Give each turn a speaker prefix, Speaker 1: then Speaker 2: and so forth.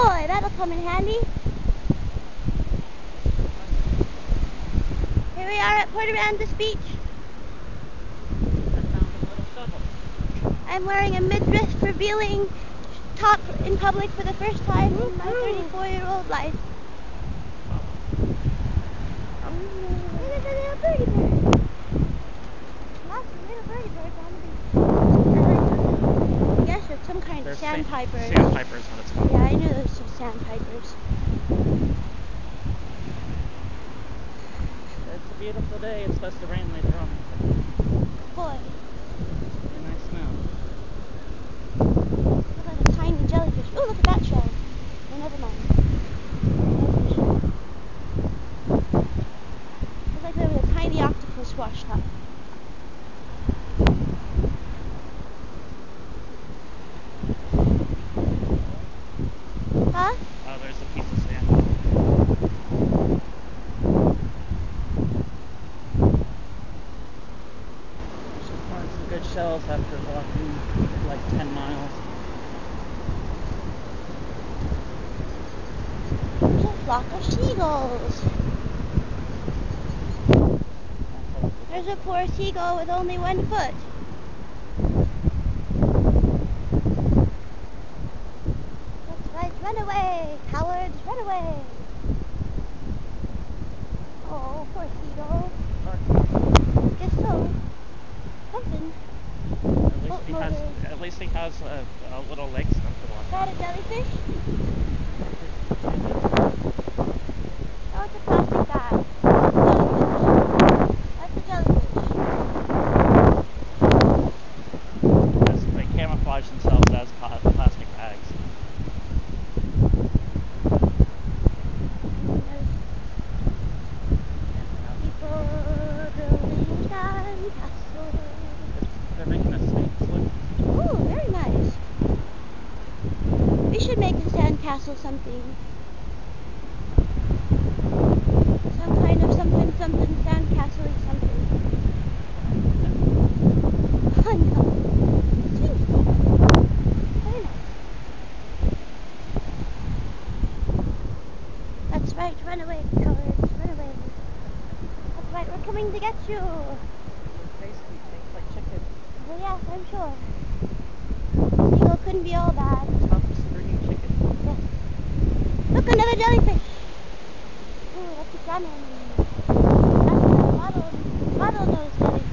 Speaker 1: boy, that'll come in handy. Here we are at Port Aransas Beach.
Speaker 2: I found a little shovel.
Speaker 1: I'm wearing a midriff revealing top in public for the first time in my 34-year-old life. There's a little birdie bird. Lots of little birdie birds on the beach. I guess it's some kind of sandpiper.
Speaker 2: Sandpiper is what it's called.
Speaker 1: Yeah, I knew there was some sandpipers.
Speaker 2: It's a beautiful day. It's supposed to rain later on.
Speaker 1: Boy,
Speaker 2: It's a nice smell.
Speaker 1: look like a tiny jellyfish. Oh, look at that shell. Oh, never mind. Looks like there was a tiny octopus washed up. Huh?
Speaker 2: Oh, there's a piece of sand. Just found some good shells after walking like 10 miles.
Speaker 1: There's a flock of seagulls. There's a poor seagull with only one foot. That's right, run away, cowards, run away. Oh, poor seagull. Guess so. Something.
Speaker 2: At least he has a little leg stuff to walk.
Speaker 1: Is that a jellyfish? Oh, it's a plastic bag. Jellyfish. That's a jellyfish.
Speaker 2: They camouflage themselves as plastic bags.
Speaker 1: People building sandcastles.
Speaker 2: They're making a snake slip.
Speaker 1: Oh, very nice. We should make a sandcastle something. Some kind of something sandcastle-y something. Oh no. Seems fun. Very nice. That's right, run away, cowards, run away. That's right, we're coming to get you.
Speaker 2: Tasty, tastes like chicken.
Speaker 1: Well, yes, I'm sure. Seagull couldn't be all bad.
Speaker 2: Tough springy chicken.
Speaker 1: Yes. Look, another jellyfish. Ooh, that's a salmon. That's a bottle nose jellyfish.